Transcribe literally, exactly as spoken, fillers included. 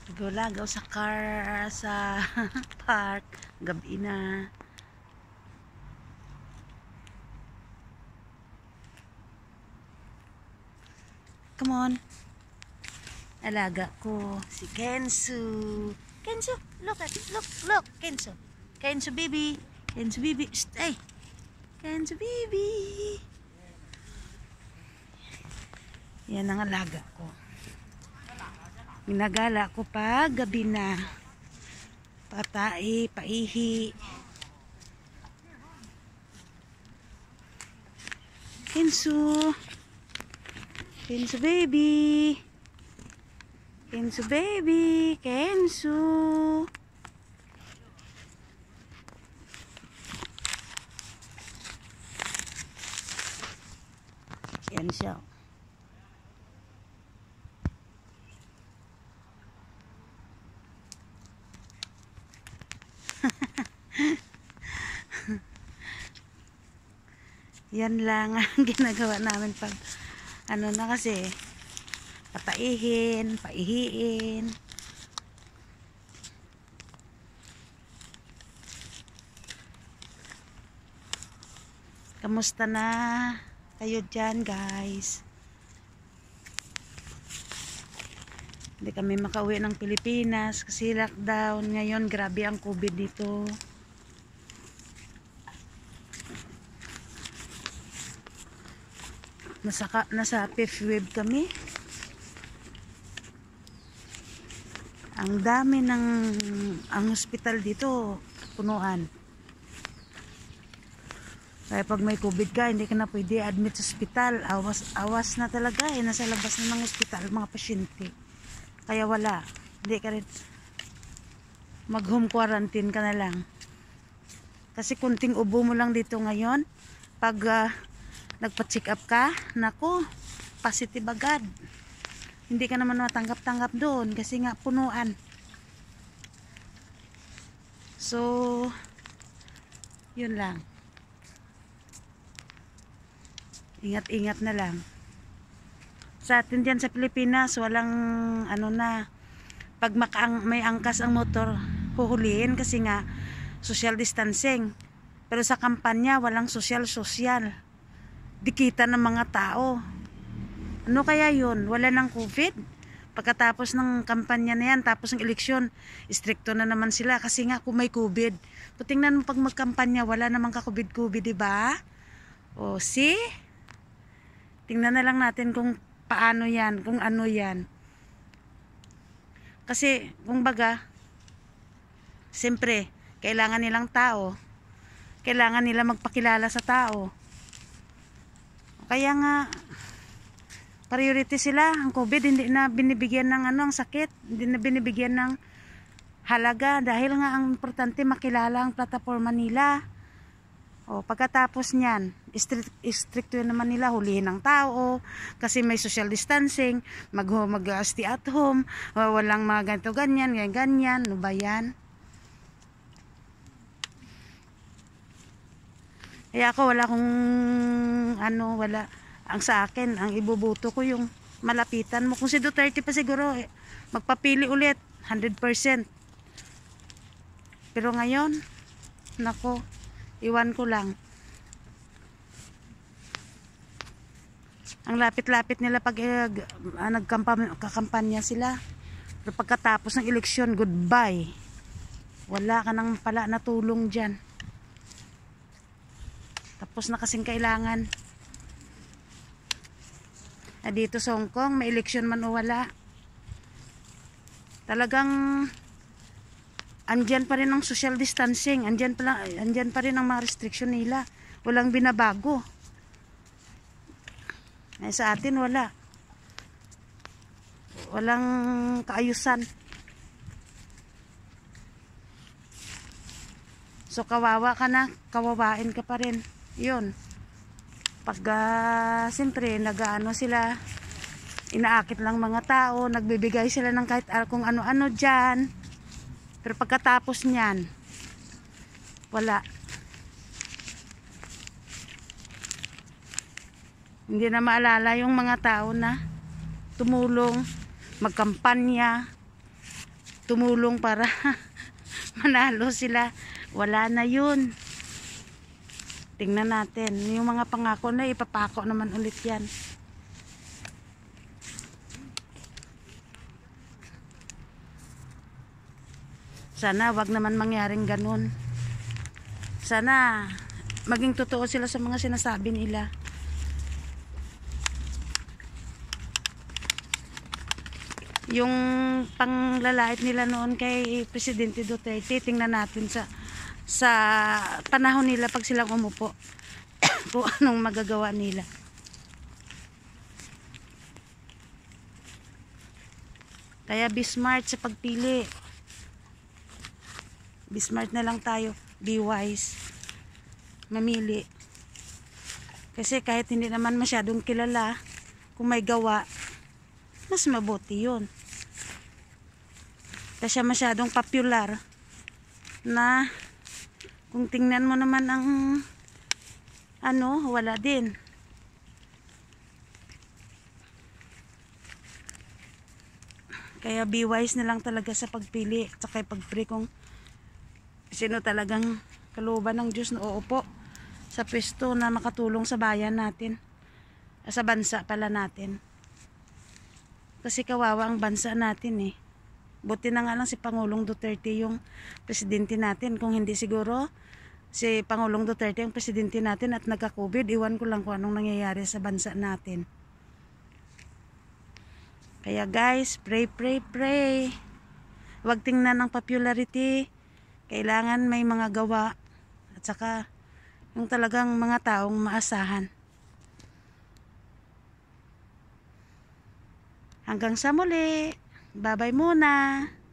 Lagaw-lagaw sa car sa park. Gabi na. Come on. Alaga ko si Kensu. Kensu, look at look, look, Kensu. Kensu baby. Kensu baby. Stay. Kensu baby. Yan ang alaga ko. Ginagala ko pag gabi na. Patai, paihi. Kensu. Kensu baby. Kensu baby. Kensu. Yan siya. Yan lang ang ginagawa namin pag ano na kasi pataihin, paihiin. Kamusta na kayo dyan, guys? Hindi kami makauwi ng Pilipinas kasi lockdown ngayon. Grabe ang COVID dito. Nasa, nasa fifth wave kami. Ang dami ng ang hospital dito punuan. Kaya pag may COVID ka, hindi ka na pwede admit sa hospital. Awas, awas na talaga eh. Nasa labas na ng hospital mga pasyente. Kaya wala. Hindi ka rin mag home quarantine ka na lang. Kasi kunting ubo mo lang dito ngayon. Pag uh, nagpa-check up ka, naku, positive agad. Hindi ka naman matanggap-tanggap doon kasi nga punuan. So, yun lang. Ingat-ingat na lang. Sa atin dyan sa Pilipinas, walang ano na, pag makaang, may angkas ang motor, huhulihin kasi nga social distancing. Pero sa kampanya, walang social-social. Dikitan ng mga tao. Ano kaya yun? Wala ng COVID? Pagkatapos ng kampanya na yan, tapos ng eleksyon, stricto na naman sila kasi nga kung may COVID. So, tingnan mo pag magkampanya, wala namang ka-COVID-COVID, diba? O, see? Tingnan na lang natin kung paano yan, kung ano yan. Kasi, kung baga, siyempre, kailangan nilang tao. Kailangan nila magpakilala sa tao. Kaya nga, priority sila. Ang COVID, hindi na binibigyan ng ano, ang sakit. Hindi na binibigyan ng halaga. Dahil nga, ang importante, makilala ang plataforma nila. O, pagkatapos niyan, strict, stricto naman nila, hulihin ng tao. Kasi may social distancing. Mag, mag stay at home. Walang mga ganito, ganyan, ganyan, ganyan. Ano ba yan? Kaya ako wala kong ano, wala. Ang sa akin, ang ibubuto ko yung malapitan mo. Kung si Duterte pa siguro, eh, magpapili ulit, one hundred percent. Pero ngayon, nako, iwan ko lang. Ang lapit-lapit nila pag eh, nagkampanya sila. Pero pagkatapos ng eleksyon, goodbye. Wala ka nang pala natulong dyan. Tapos na kasing kailangan. Ah, dito sa Hong Kong, may eleksyon man o wala. Talagang andyan pa rin ang social distancing. Andyan pa, andyan pa rin ang mga restriction nila. Walang binabago. Ay, sa atin wala. Walang kaayusan. So kawawa ka na, kawawain ka pa rin. Yun. Pag uh, siyempre nag-ano sila, inaakit lang mga tao, nagbibigay sila ng kahit uh, kung ano-ano dyan. Pero pagkatapos niyan, wala. Hindi na maalala yung mga tao na tumulong, magkampanya, tumulong para manalo sila. Wala na yun. Tingnan natin. Yung mga pangako na, ipapako naman ulit yan. Sana wag naman mangyaring ganun. Sana maging totoo sila sa mga sinasabi nila. Yung panglalait nila noon kay Presidente Duterte, tingnan natin sa sa panahon nila pag silang umupo kung anong magagawa nila. Kaya be smart sa pagpili. Be smart na lang tayo. Be wise. Mamili. Kasi kahit hindi naman masyadong kilala, kung may gawa, mas mabuti yun. Kasi masyadong popular na kung tingnan mo naman ang ano, wala din. Kaya be wise na lang talaga sa pagpili at saka pag-pray kung sino talagang kalooban ng Diyos na uupo sa pwesto na makatulong sa bayan natin, sa bansa pala natin. Kasi kawawa ang bansa natin eh. Buti na nga lang si Pangulong Duterte yung presidente natin. Kung hindi siguro si Pangulong Duterte yung presidente natin at nagka-COVID, iwan ko lang kung anong nangyayari sa bansa natin. Kaya guys, pray, pray, pray. Huwag tingnan ng popularity. Kailangan may mga gawa. At saka yung talagang mga taong maasahan. Hanggang sa muli. Bye-bye muna.